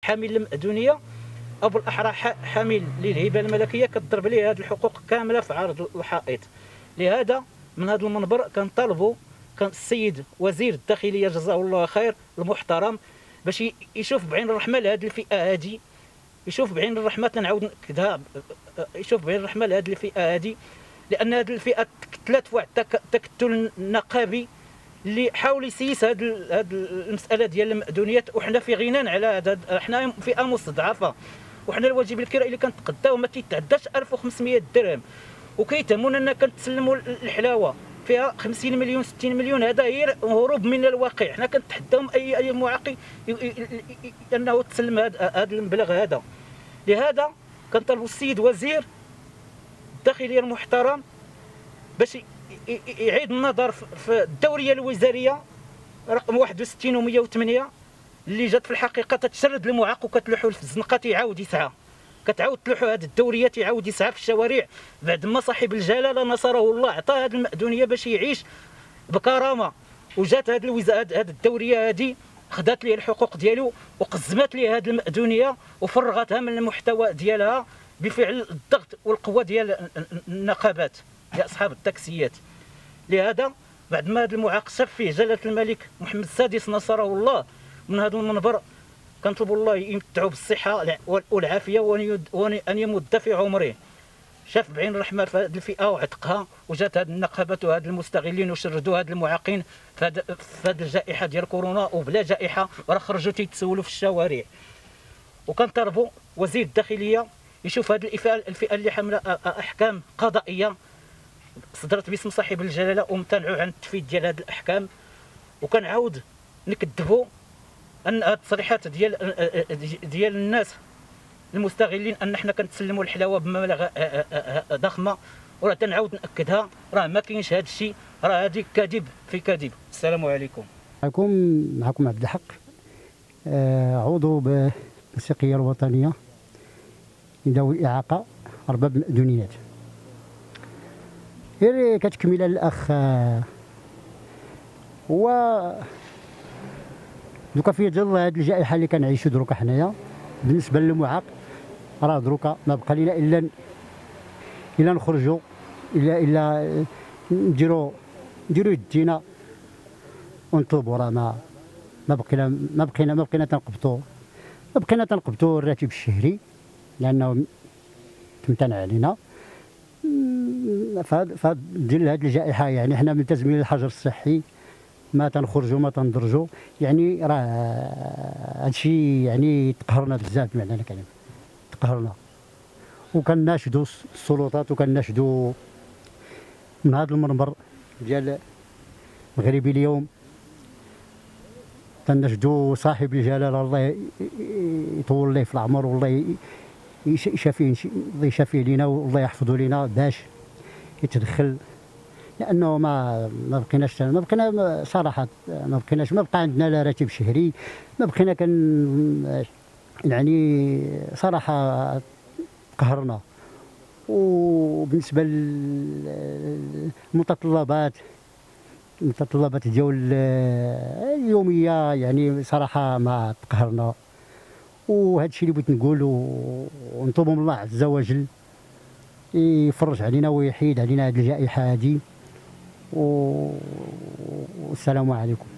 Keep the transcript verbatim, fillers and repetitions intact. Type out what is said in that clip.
حامل المأذونيه او بالاحرى حامل للهبه الملكيه كتضرب ليه هذه الحقوق كامله في عرض الحائط. لهذا من هذا المنبر كنطالبوا كان السيد وزير الداخليه جزاه الله خير المحترم باش يشوف بعين الرحمه لهذه الفئه هذه، يشوف بعين الرحمه تنعاود ناكدها، يشوف بعين الرحمه لهذه الفئه هذه، لان هذه الفئه تكتلات في واحد التكتل نقابي اللي حاول يسيس هذه هذه المساله ديال المأذونيات. وحنا في غنى على هذا، حنا فئه مستضعفه وحنا الواجب الكرائي اللي كنتقداو ما تيتعداش ألف وخمسمائة درهم، وكيتهمونا ان كنتسلموا الحلاوه فيها خمسين مليون ستين مليون. هذا هي هروب من الواقع. حنا كنتحداهم اي اي معاقي انه تسلم هذا هذا المبلغ هذا. لهذا كنطالبوا السيد وزير الداخليه المحترم باش يعيد النظر في الدوريه الوزاريه رقم واحد وستين و مئة وثمانية اللي جات في الحقيقه تتشرد المعاق وكتلوحوا في الزنقه تيعاود يسعى، كتعاود تلوحوا هذه الدوريه تيعاود يسعى في الشوارع بعد ما صاحب الجلاله نصره الله عطى هذه المأذونيه باش يعيش بكرامه. وجات هذه الوزاره هذه الدوريه هذه خدات ليه الحقوق ديالو وقزمات ليه هذه المأذونيه وفرغتها من المحتوى ديالها بفعل الضغط والقوه ديال النقابات يا اصحاب التاكسيات. لهذا بعد ما هذا المعاق شاف فيه جلاله الملك محمد السادس نصره الله من هذا المنبر كنطلبوا الله يمتعوا بالصحه والعافيه وان يمد في عمره. شاف بعين الرحمه في هذه الفئه وعتقها، وجات هذه النقابات وهذه المستغلين وشردوا هذه المعاقين في هذه الجائحه ديال كورونا، وبلا جائحه راه خرجوا تيتسولوا في الشوارع. وكنطالبوا وزير الداخليه يشوف هذه الفئه الفئه اللي حامله احكام قضائيه صدرت باسم صاحب الجلاله وامتنعوا عن التنفيذ ديال هذه الاحكام. وكنعاود نكذبوا ان هذه التصريحات ديال ديال الناس المستغلين ان حنا كنتسلموا الحلاوه بمبالغ ضخمه، وراه تنعاود ناكدها راه ما كاينش هذا الشيء، راه هذه كذب في كذب. السلام عليكم. معكم معكم عبد الحق، عضو بالموسيقيه الوطنيه ذوي الاعاقه ارباب المأذونيات. غير كتكمل الاخ هو دوكا في ظل هذه الجائحه اللي كنعيشوا دروكا حنايا بالنسبه للمعاق، راه دروكا ما بقى لنا الا الا نخرجوا الا الا نديروا نديروا يدينا ونطلبوا. راه ما ما بقينا ما بقينا ما بقينا تنقبطوا ما بقينا تنقبطوا الراتب الشهري لانه تمتنع علينا فهاد فهاد ديال هذه الجائحه. يعني حنا ملتزمين للحجر الصحي، ما تنخرجوا ما تنضرجوا، يعني راه هادشي يعني تقهرنا بزاف بمعنى الكلمه، تقهرنا. وكناشدوا السلطات وكناشدوا من هذا المنبر ديال مغربي اليوم، تناشدوا صاحب الجلاله الله يطول ليه في العمر والله يشافيه الله يشافيه لينا والله يحفظه لينا باش يتدخل، لانه ما ما بقيناش ما بقينا صراحه ما بقيناش ما بقى عندنا لا راتب شهري، ما بقينا كن يعني صراحه قهرنا. وبالنسبه للمتطلبات المتطلبات ديال اليوميه يعني صراحه ما تقهرنا. وهذا الشيء اللي بغيت نقول ونطلب من الله عز وجل يفرج علينا ويحيد علينا هذه الجائحه هذه. والسلام عليكم.